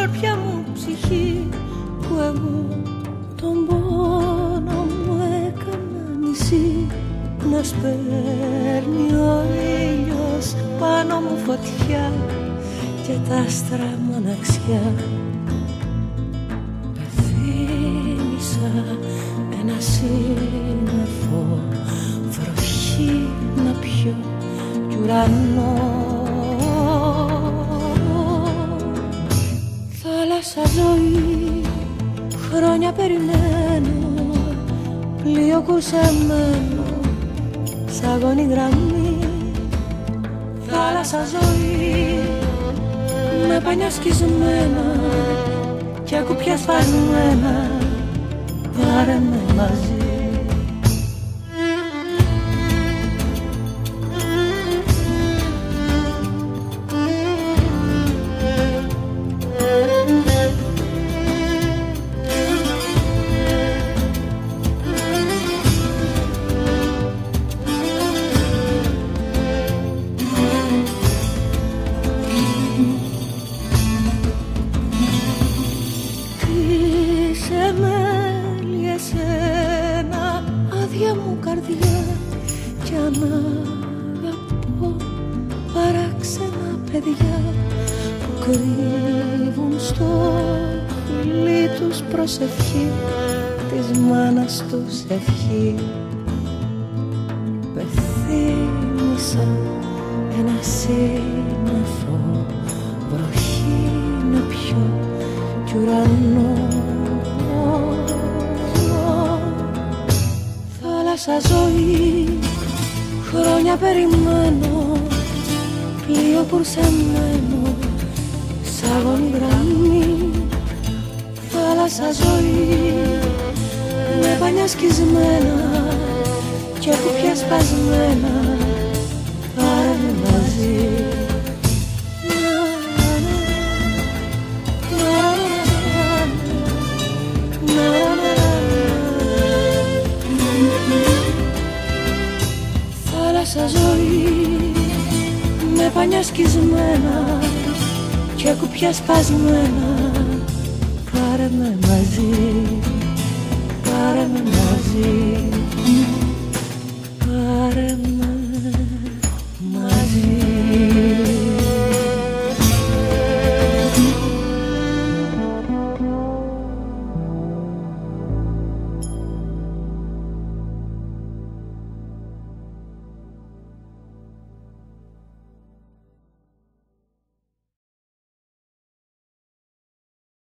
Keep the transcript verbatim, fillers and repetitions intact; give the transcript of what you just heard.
σκόρπια μου ψυχή, που εγώ τον πόνο μου έκανα νησί. Να σπέρνει ο ήλιος πάνω μου φωτιά και τα άστρα μοναξιά. Πεθύμησα ένα σύννεφο, βροχή να πιω κι ουρανό. Θάλασσα ζωή, χρόνια περιμένω, πλοίο κουρσεμένο σ' αγώνη γραμμή. Θάλασσα ζωή, με πανιά σκισμένα και κουπιά σφαγμένα, πάρε με μαζί. Άδεια μου καρδιά κι αν αγαπώ παράξενα παιδιά που κρύβουν στο φιλί τους προσευχή, της μάνας τους ευχή. Πεθύμησα ένα σύννεφο, βροχή να πιω κι ουρανό. Θάλασσα ζωή, χρόνια περιμένω, πλοίο κουρσεμένο σ' αγώνη γραμμή. Θάλασσα ζωή, με πανιά σκισμένα και κουπιά σπασμένα, πάρε με μαζί. Θάλασσα ζωή, με πανιά σκισμένα και κουπιά σπασμένα, πάρε με μαζί, πάρε με μαζί, πάρε με.